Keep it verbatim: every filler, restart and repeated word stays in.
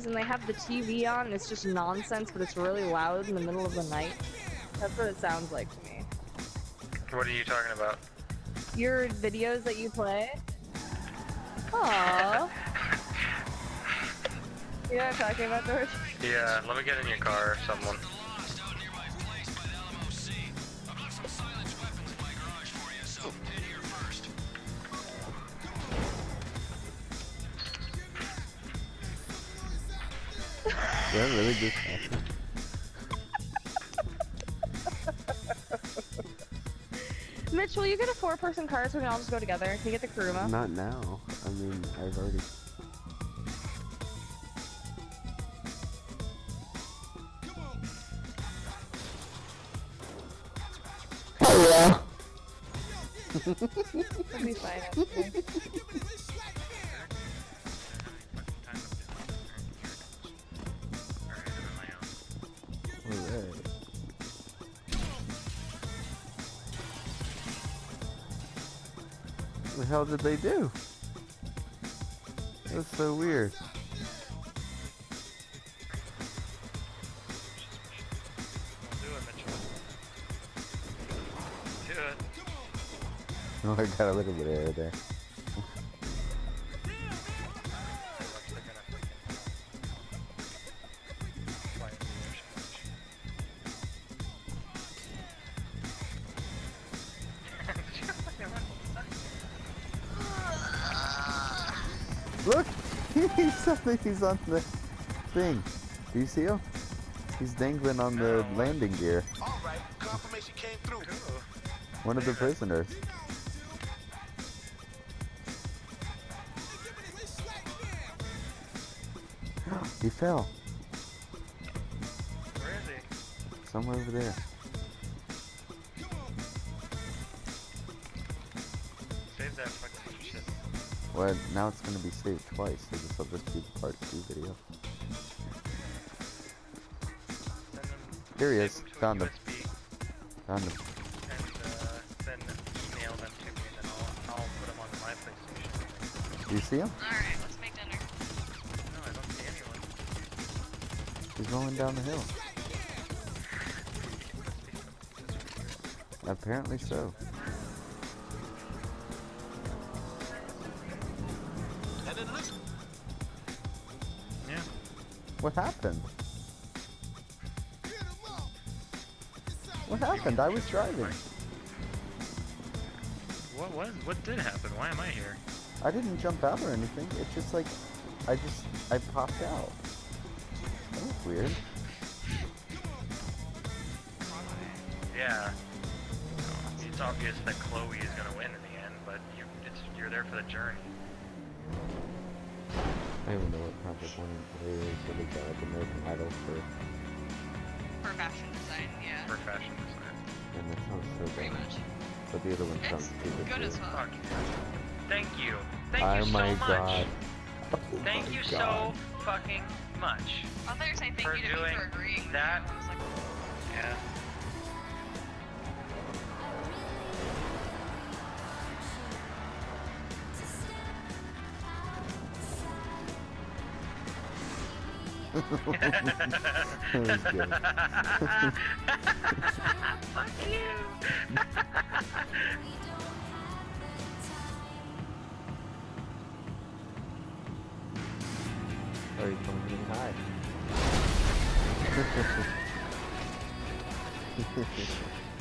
videos and they have the T V on and it's just nonsense, but it's really loud in the middle of the night. That's what it sounds like to me. What are you talking about? Your videos that you play? Aww. You know what I'm talking about, George? Yeah, let me get in your car, someone. Did that really just happen? Mitch, will you get a four-person car so we can all just go together? Can you get the Kuruma? Not now. I mean, I've already... Oh yeah. It'll be fine, actually. Alright. What the hell did they do? That's so weird. Do it. Oh, I got a little bit of air there. Look! He's something, he's on the thing. Do you see him? He's dangling on the No. landing gear. Alright, confirmation came through. One of the prisoners. He fell. Where is he? Somewhere over there. Save that fucking shit. Well, now it's gonna be saved twice, so this will just be the part two video. Send them, Here he save is. them to a Found him. U S B Found him. and uh, then email them to me, and then I'll, I'll put them on my PlayStation. Do you see him? Alright, let's make dinner. No, I don't see anyone. He's rolling down the hill. Apparently so. And then listen. Yeah. What happened? What happened? I was driving. What was? What did happen? Why am I here? I didn't jump out or anything. It's just like, I just, I popped out. That was weird. Yeah. It's obvious that Chloe is gonna win in the end, but you, it's, you're there for the journey. I don't even know what Project One and Two is, but they got like American Idol for, For fashion design, yeah. For fashion design. and that sounds so Pretty good. much. But the other one It's sounds stupid good too. as well. Fuck yeah. Thank you. Thank Oh you so my much. god. Oh Thank my you god. so fucking much. I thought you were saying thank For you to me doing for agreeing. that. I was like, Yeah. That was good. Fuck you. Oh, you're coming in high.